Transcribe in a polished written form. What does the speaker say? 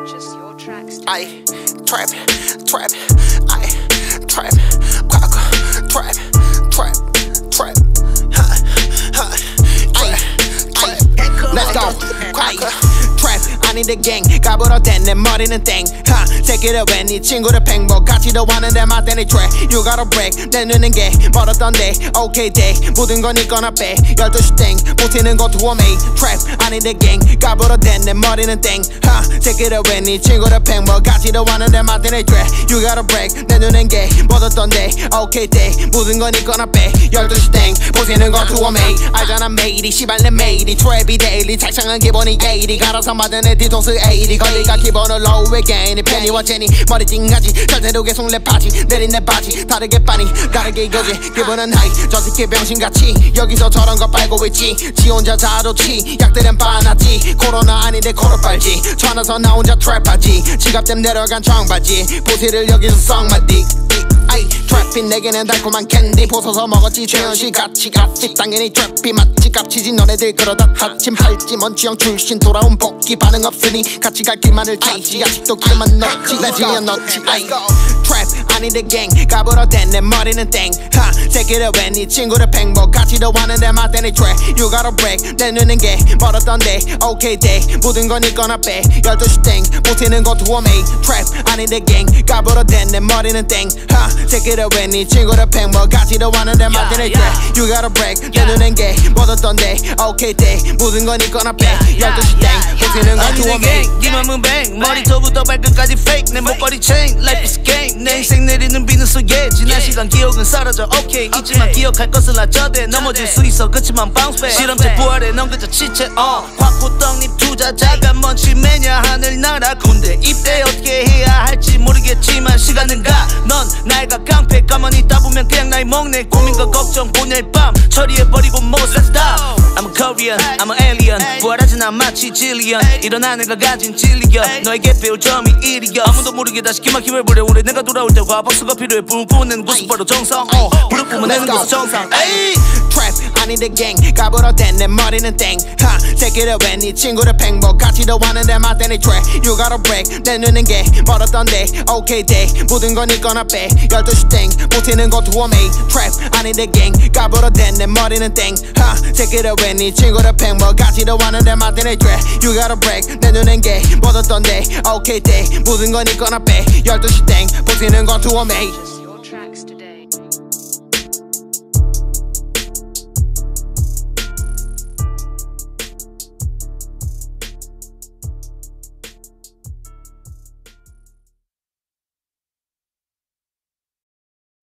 Purchase your tracks. I trap, I trap, trap, let's go. Trap, I need the gang. 까불어댄 내 머리는 땡. Take it away, 네 친구를 팽복 같이도 하는데 맞대니 trap. You gotta break, 내 눈은 게 멀었던데. Okay day, 모든 건 있거나 빼. 12시 땡, 버티는 거 두어 메이. Trap, I need the gang. 까불어댄 내 머리는 땡. Take it away, 네 친구를 팽복 같이도 하는데 맞대니 trap. You gotta break, 내 눈은 게 멀었던데. Okay day, 모든 건 있거나 빼. 12시 땡, 버티는 거 두어 메이. 알잖아 매일이 시발 내 매일이 trap이 daily. 착상은 기본이 예일이 갈아서 만든 내 뒤통수 에일이 걸리가 기본을 low again. 펜이와 제니 머리 띵하지 절대로 계속 랩하지 내린 내 바지 다르게 빠니 다르게 이거지 기분은 하이 저 새끼 병신같이 여기서 저런 거 빨고 있지 지 혼자 자도치 약들은 빠놨지 코로나 아닌데 코로 빨지 천에서 나 혼자 트랩하지 지갑댐 내려간 청바지 보티를 여기서 썩마디 아이 트랩이 내게는 달콤한 캔디 보소서 먹었지 최현실 같이 갓fit 당연히 트랩이 맞지 깝치지 너네들 그러다 다침 팔찌 먼지형 출신 돌아온 복귀 반응 없으니 같이 갈 길만을 찾지 아직도 길만 넣지 레지면 넣지 아이 트랩 아닌 the gang 까불어댄 내 머리는 땡 Take it away 네 친구를 팽복 같이도 하는데 맞대니 trap You gotta break 내 눈은 게 멀었던데 Okay day 모든 건 있거나 빼 12시 땡 버티는 거 두어 메이 Trap 아닌 the gang 까불어댄 내 머리는 땡 Take it away 네 친구를 팽복 같이도 하는데 맞대니 trap You gotta break 내 눈은 게 멀었던데 Okay day 모든 건 있거나 빼 12시 땡 버티는 거 두어 메이 네 맘은 뱅 머리부터 발끝까지 fake 내 목걸이 chain Life is game 내 인생 내리는 비는 속에 지난 시간 기억은 사라져 okay 있지만 기억할 것은 라저대 넘어질 수 있어 그치만 bounce back 실험체 부활에 넌 그저 지체 화포떡잎 투자자가 뭔지 매냐 하늘나라 군대 입대 어떻게 해야 할지 모르겠지만 시간은 가 넌 나이가 깡패 가만히 있다 보면 그냥 나이 먹네 고민과 걱정 보낼 밤 처리해버리고 못 산다 I'm a Korean, I'm an alien 부활하진 않아 마치 질리언 일어나 내가 가진 진리여 너에게 배울 점이 일이여 아무도 모르게 다시 기막힘을 부려 우리 내가 돌아올 때 과박수가 필요해 불 뿜는 곳은 바로 정성 불을 뿜어내는 곳은 정상 Trap I need the gang 까불어댄 내 머리는 땡 Take it away 네 친구를 팽복 같이도 하는데 맞대니 trap You gotta break 내 눈은 게 멀었던데 Okay day 모든 건 있거나 빼 12시 땡 버티는 거 두어 메이 Trap I need the gang 까불어댄 내 머리는 땡 Take it away 네 친구를 팽복 같이도 하는데 맞대니 trap You gotta break 내 눈은 게 멀었던데 Okay day 모든 건 있거나 빼 12시 땡 버티는 거 두어 메이